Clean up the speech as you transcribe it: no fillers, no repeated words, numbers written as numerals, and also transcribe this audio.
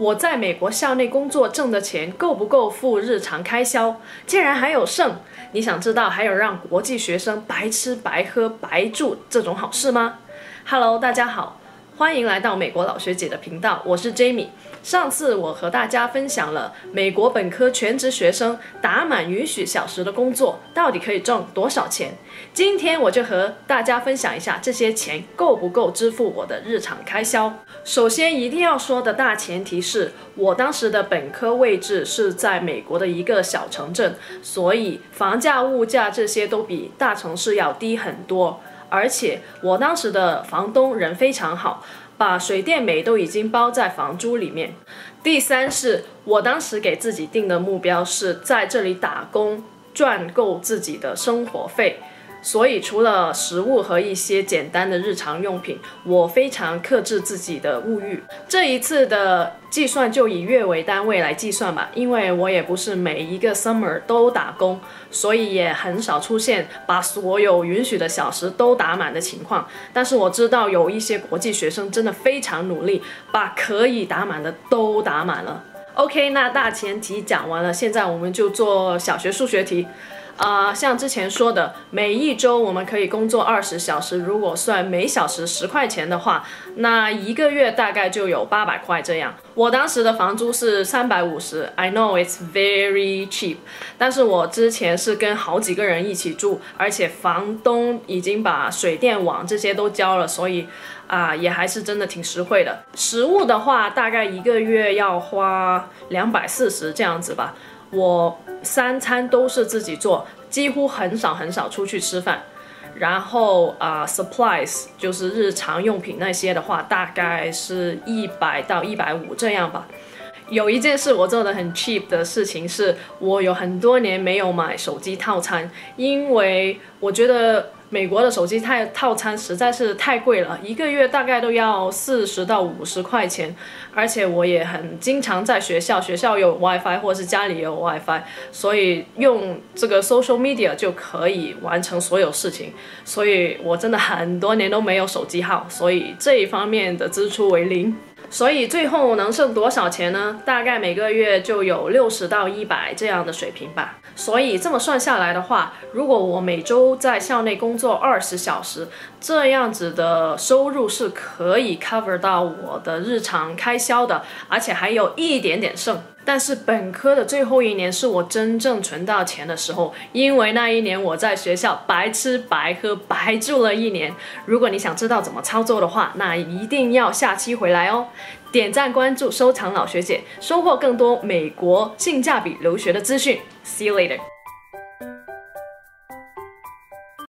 我在美国校内工作挣的钱够不够付日常开销？竟然还有剩！你想知道还有让国际学生白吃白喝白住这种好事吗 ？Hello， 大家好，欢迎来到美国老学姐的频道，我是 Jamie。上次我和大家分享了美国本科全职学生打满允许小时的工作到底可以挣多少钱。今天我就和大家分享一下这些钱够不够支付我的日常开销。首先一定要说的大前提是我当时的本科位置是在美国的一个小城镇，所以房价、物价这些都比大城市要低很多。而且我当时的房东人非常好，把水电煤都已经包在房租里面。第三是我当时给自己定的目标是在这里打工赚够自己的生活费，所以除了食物和一些简单的日常用品，我非常克制自己的物欲。这一次的计算就以月为单位来计算吧，因为我也不是每一个 summer 都打工，所以也很少出现把所有允许的小时都打满的情况。但是我知道有一些国际学生真的非常努力，把可以打满的都打满了。OK， 那大前提讲完了，现在我们就做小学数学题。像之前说的，每一周我们可以工作20小时，如果算每小时10块钱的话，那一个月大概就有800块这样。我当时的房租是350 ，I know it's very cheap， 但是我之前是跟好几个人一起住，而且房东已经把水电网这些都交了，所以也还是真的挺实惠的。食物的话，大概一个月要花240这样子吧。我3餐都是自己做，几乎很少出去吃饭。然后supplies 就是日常用品那些的话，大概是100到150这样吧。有一件事我做的很 cheap 的事情是，我有很多年没有买手机套餐，因为我觉得美国的手机套餐实在是太贵了，一个月大概都要40到50块钱，而且我也很经常在学校有 WiFi 或是家里有 WiFi， 所以用这个 social media 就可以完成所有事情，所以我真的很多年都没有手机号，所以这一方面的支出为0。所以最后能剩多少钱呢？大概每个月就有60到100这样的水平吧。所以这么算下来的话，如果我每周在校内工作20小时，这样子的收入是可以 cover 到我的日常开销的，而且还有一点点剩。但是本科的最后一年是我真正存到钱的时候，因为那一年我在学校白吃白喝白住了1年。如果你想知道怎么操作的话，那一定要下期回来哦。点赞、关注、收藏老学姐，收获更多美国性价比留学的资讯。See you later.